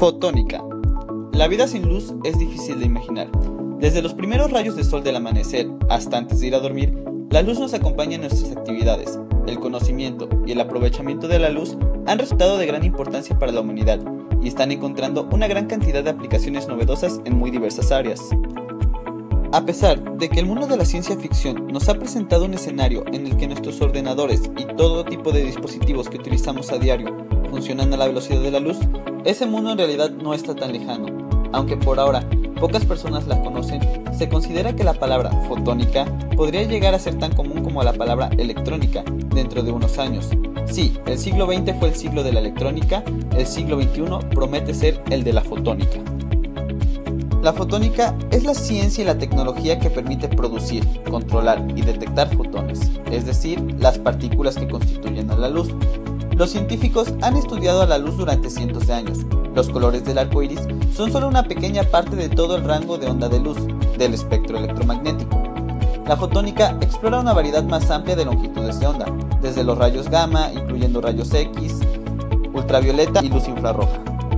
Fotónica. La vida sin luz es difícil de imaginar. Desde los primeros rayos de sol del amanecer hasta antes de ir a dormir, la luz nos acompaña en nuestras actividades. El conocimiento y el aprovechamiento de la luz han resultado de gran importancia para la humanidad y están encontrando una gran cantidad de aplicaciones novedosas en muy diversas áreas. A pesar de que el mundo de la ciencia ficción nos ha presentado un escenario en el que nuestros ordenadores y todo tipo de dispositivos que utilizamos a diario funcionan a la velocidad de la luz, ese mundo en realidad no está tan lejano. Aunque por ahora pocas personas la conocen, se considera que la palabra fotónica podría llegar a ser tan común como la palabra electrónica dentro de unos años. Sí, el siglo XX fue el siglo de la electrónica, el siglo XXI promete ser el de la fotónica. La fotónica es la ciencia y la tecnología que permite producir, controlar y detectar fotones, es decir, las partículas que constituyen a la luz. Los científicos han estudiado a la luz durante cientos de años. Los colores del arco iris son solo una pequeña parte de todo el rango de onda de luz del espectro electromagnético. La fotónica explora una variedad más amplia de longitudes de onda, desde los rayos gamma, incluyendo rayos X, ultravioleta y luz infrarroja.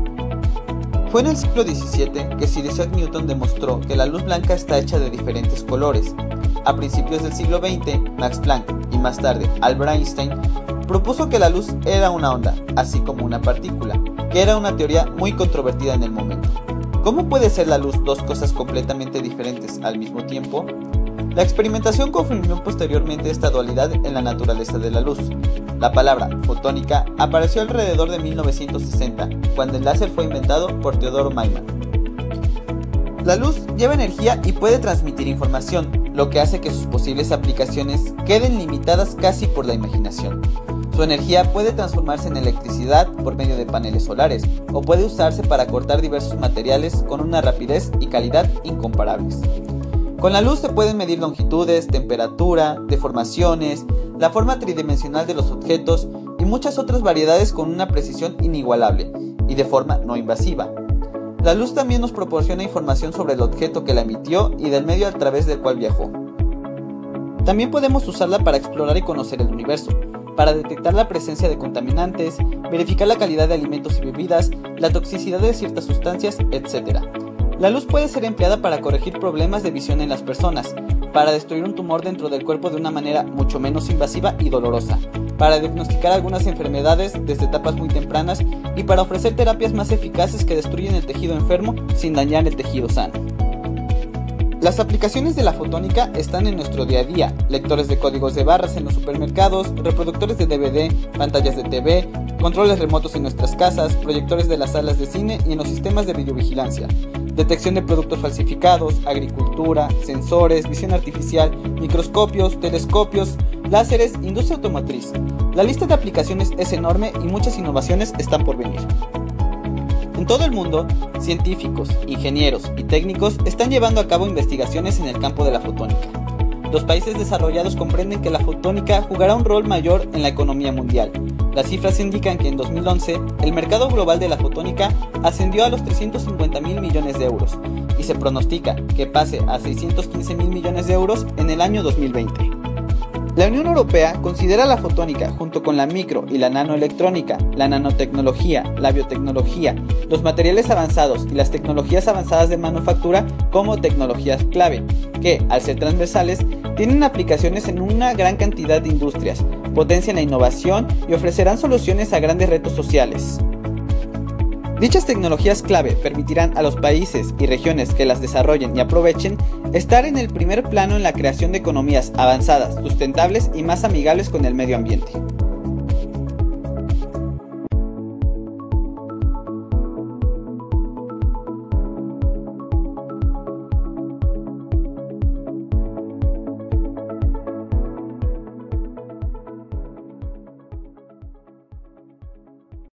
Fue en el siglo XVII que Sir Isaac Newton demostró que la luz blanca está hecha de diferentes colores. A principios del siglo XX, Max Planck y más tarde Albert Einstein propuso que la luz era una onda, así como una partícula, que era una teoría muy controvertida en el momento. ¿Cómo puede ser la luz dos cosas completamente diferentes al mismo tiempo? La experimentación confirmó posteriormente esta dualidad en la naturaleza de la luz. La palabra fotónica apareció alrededor de 1960, cuando el láser fue inventado por Theodore Maiman. La luz lleva energía y puede transmitir información, lo que hace que sus posibles aplicaciones queden limitadas casi por la imaginación. Su energía puede transformarse en electricidad por medio de paneles solares, o puede usarse para cortar diversos materiales con una rapidez y calidad incomparables. Con la luz se pueden medir longitudes, temperatura, deformaciones, la forma tridimensional de los objetos y muchas otras variedades con una precisión inigualable y de forma no invasiva. La luz también nos proporciona información sobre el objeto que la emitió y del medio a través del cual viajó. También podemos usarla para explorar y conocer el universo, para detectar la presencia de contaminantes, verificar la calidad de alimentos y bebidas, la toxicidad de ciertas sustancias, etc. La luz puede ser empleada para corregir problemas de visión en las personas, para destruir un tumor dentro del cuerpo de una manera mucho menos invasiva y dolorosa, para diagnosticar algunas enfermedades desde etapas muy tempranas y para ofrecer terapias más eficaces que destruyen el tejido enfermo sin dañar el tejido sano. Las aplicaciones de la fotónica están en nuestro día a día: lectores de códigos de barras en los supermercados, reproductores de DVD, pantallas de TV, controles remotos en nuestras casas, proyectores de las salas de cine y en los sistemas de videovigilancia, detección de productos falsificados, agricultura, sensores, visión artificial, microscopios, telescopios, láseres, industria automotriz. La lista de aplicaciones es enorme y muchas innovaciones están por venir. En todo el mundo, científicos, ingenieros y técnicos están llevando a cabo investigaciones en el campo de la fotónica. Los países desarrollados comprenden que la fotónica jugará un rol mayor en la economía mundial. Las cifras indican que en 2011 el mercado global de la fotónica ascendió a los 350.000 millones de euros y se pronostica que pase a 615.000 millones de euros en el año 2020. La Unión Europea considera la fotónica, junto con la micro y la nanoelectrónica, la nanotecnología, la biotecnología, los materiales avanzados y las tecnologías avanzadas de manufactura como tecnologías clave, que, al ser transversales, tienen aplicaciones en una gran cantidad de industrias, potencian la innovación y ofrecerán soluciones a grandes retos sociales. Dichas tecnologías clave permitirán a los países y regiones que las desarrollen y aprovechen estar en el primer plano en la creación de economías avanzadas, sustentables y más amigables con el medio ambiente.